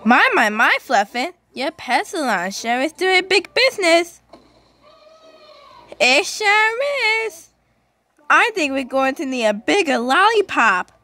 My, Fluffin. Your pet salon sure is doing big business. It sure is. I think we're going to need a bigger lollipop.